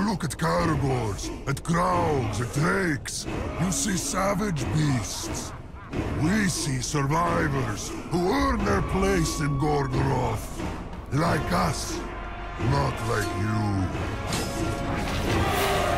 look at caragors, at crows, at drakes, you see savage beasts. We see survivors who earn their place in Gorgoroth. Like us, not like you.